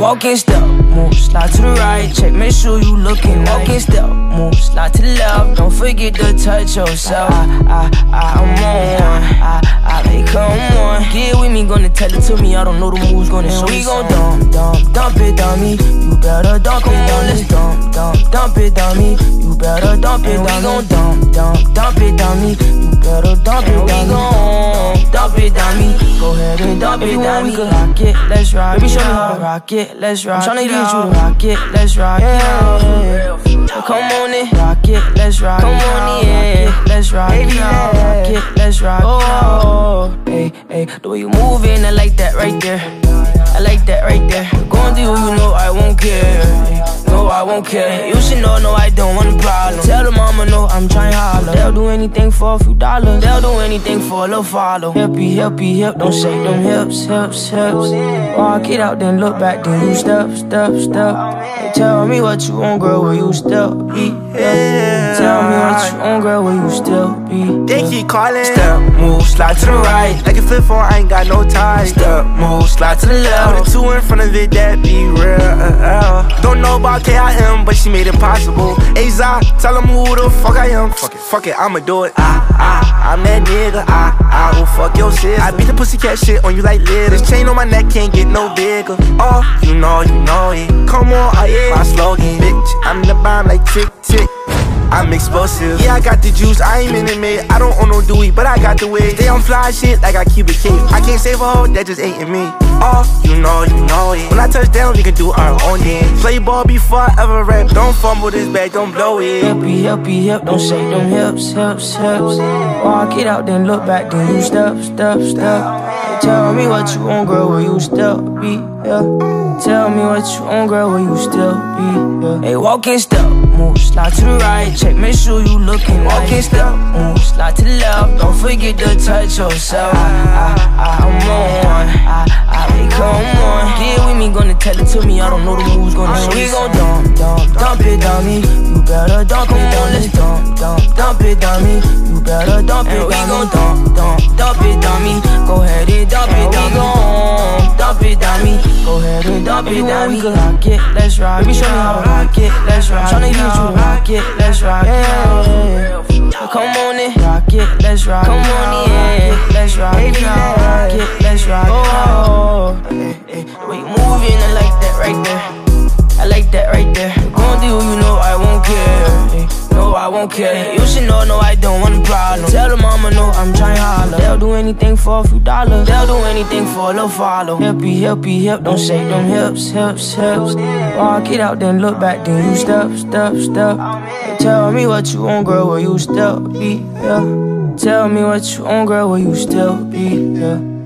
walk in step, move, slide to the right. Check, make sure you lookin'. Walk in step, move, slide to the left. Don't forget to touch yourself. I'm on one. Hey, come on. Get with me, gonna tell it to me. I don't know the moves, gonna show we gon' dump it, dummy. You better dump it, dummy. Let's dump it, dummy. You better dump it, dummy. We gon' dump it, dummy. You better dump it, dummy. We gon' dump it, dummy. Go ahead and dump it, dummy. Rock it, let's rock it. Baby, show me how to rock it, let's rock it. I'm tryna get you to rock it, let's rock it. Come on in, rock it, let's rock it. Come on in, let's rock it. Rock it, let's rock it. Oh, hey, hey, the way you moving, I like that right there. I like that right there. Gon' do, you know I won't care. No, I won't care. You should know, no, I don't want a problem. Tell the mama, no, I'm trying holler. They'll do anything for a few dollars. They'll do anything for a little follow. Hippie, hip, don't shake them hips. Walk it out, then look back, then you step. Hey, tell me what you want, girl, will you still be? Tell me what you want, girl, will you still be? They keep calling. Step, move, slide to the right. Like a flip phone, I ain't got no ties. Step, move, slide to the left. Put a 2 in front of it, that be real. Don't know about KIM, but she made it possible. Hey, Zai, tell them who the fuck I am. Fuck it, I'ma do it. I'm that nigga. I will fuck your sis. I beat the pussycat shit on you like litter. This chain on my neck can't get no bigger. Oh, you know it. Come on, my slogan, bitch. I'm the bomb like tick. I'm explosive. Yeah, I got the juice, I ain't minute. I don't own no Dewey, but I got the way. Stay on fly shit like I keep it cake. I can't save a hoe, that just ain't in me. Oh, you know it. When I touch down, we can do our own dance. Play ball before I ever rap. Don't fumble this bag, don't blow it. Hippie, don't shake them hips. Walk it out, then look back, then you step. Hey, tell me what you want, girl, will you still be? Tell me what you want, girl, will you still be? Hey, walk in step, move, slide to the right. Check, make sure you lookin'. Walk in step, move, slide to the left. Don't forget to touch yourself. I'm on one. Hey, come on. Get with me, gonna tell it to me. I don't know the moves, gonna show we gon' dump it, dummy. You better dump it, dummy. Let's dump it, dummy. You better dump it, dummy. We gon' dump it, dummy. Go ahead and dump it, dummy. Dump it, dummy. Go ahead and dump it, dummy. Rock it, let's rock it. Baby, show me how to rock it, let's rock it. Tryna get you to rock it, let's rock it. Come on in, rock it, let's rock it. Come on in, let's rock it. Rock it, let's rock it. Oh, the way you moving, I like that right there. I like that right there. Gon' do, you know I won't care. No, I won't care. You should know, no, I don't want a problem. Tell the mama, no, I'm trying holler. They'll do anything for a few dollars. They'll do anything for a little follow. Hippie, don't shake them hips. Walk it out, then look back, then you step. Hey, tell me what you want, girl, will you still be? Tell me what you want, girl, will you still be?